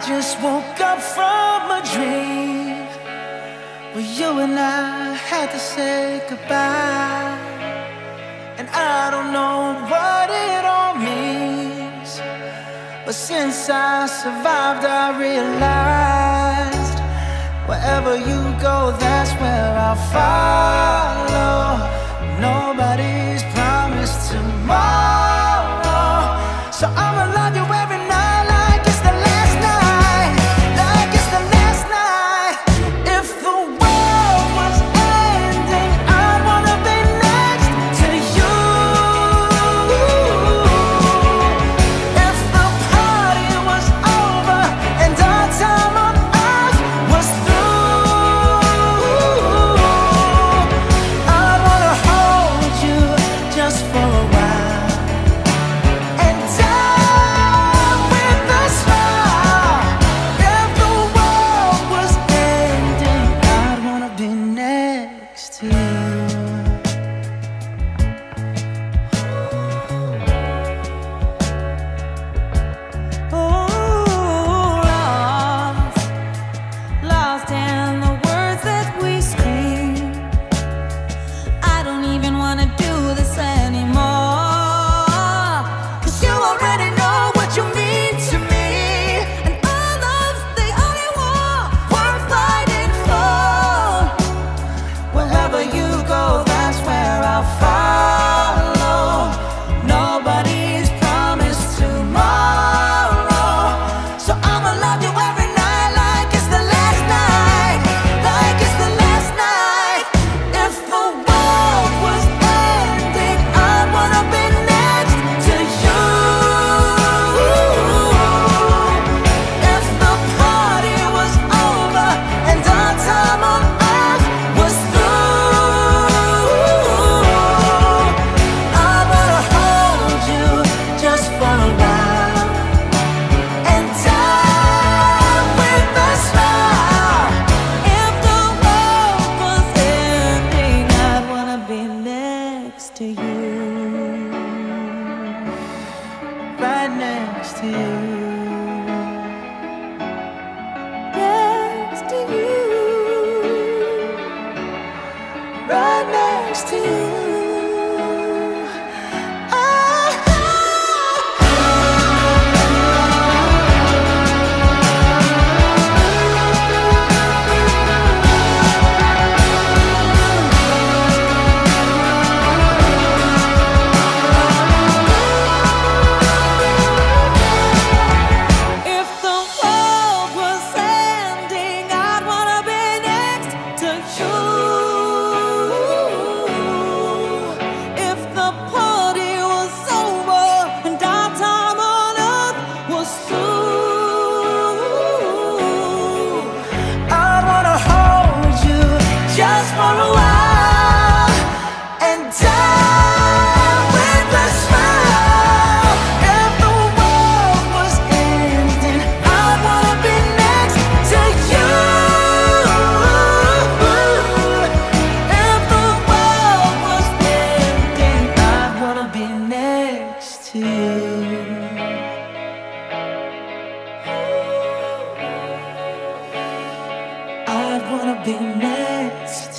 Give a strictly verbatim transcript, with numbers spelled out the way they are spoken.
just woke up from a dream where you and I had to say goodbye. And I don't know what it all means, but since I survived I realized wherever you go, that's where I'll follow. Nobody's promised tomorrow, so I'ma love you every night like it's the last night, like it's the last night. If the world was ending, I'd wanna be next to you. If the party was over and our time on earth was through, I'd wanna hold you just for a while and die with a smile. If the world was ending, I'd wanna be next to you. Oh, lost, lost in the words that we scream. I don't even wanna do this anymore, 'cause you already know what you mean to me, and our love's the only war worth fighting for. Wherever you go, that's where I'll follow. Nobody's promised tomorrow, so I'ma love you every night like it's the last night, like it's the last night. If the world was ending, I'd wanna be next to you. If the party was over and our time on earth was through, I wanna hold you just for a while and die with a smile. If the world was ending, I'd wanna be next to you, Right next to you. next to you. Right next to you. If the world was ending, I'd wanna be next to you. If the party was over and our time on earth was through, I'd wanna hold you just for a while and die with a smile. If the world was ending, I'd wanna be next to you. If the world was ending, I'd wanna be next to you. I'd wanna be next